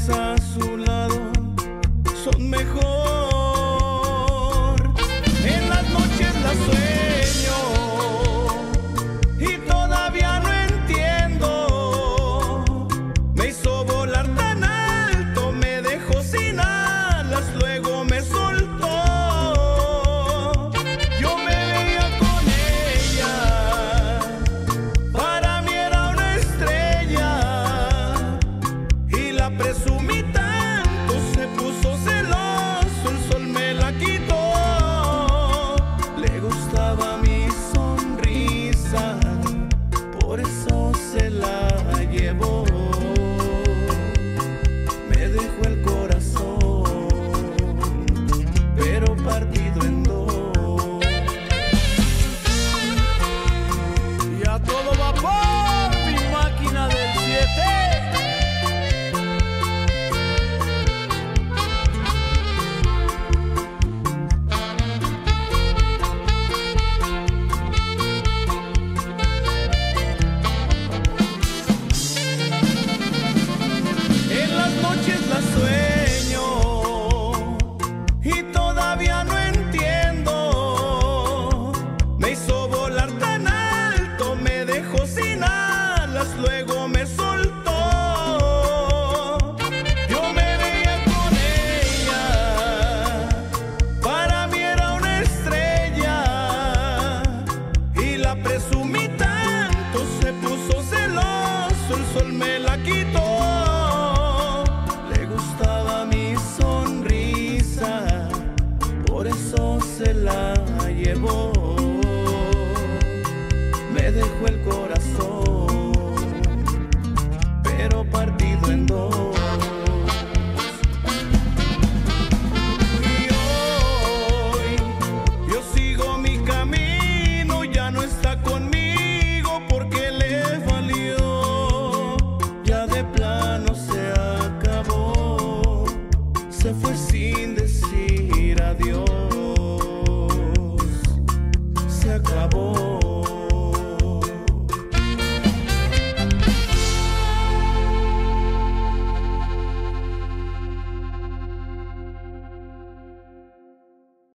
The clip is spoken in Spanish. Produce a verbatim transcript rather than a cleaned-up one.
a su lado son mejor. En las noches la sueño y todavía no entiendo. Me hizo volar tan alto, me dejó sin alas, luego me soltó. Yo me veía con ella, para mí era una estrella, y la presumí tanto, se puso celoso, el sol me la quitó. Le gustaba mi sonrisa, por eso se la llevó. Me dejó el corazón, pero partido en dos. Y a todo vapor, mi máquina del siete. La sueño y todavía no entiendo. Me hizo volar tan alto, me dejó sin alas, luego me soltó. Yo me veía con ella, para mí era una estrella, y la presumí tanto, se puso celoso, el sol me la quitó. Mi sonrisa, por eso se la llevó. Me dejó el corazón,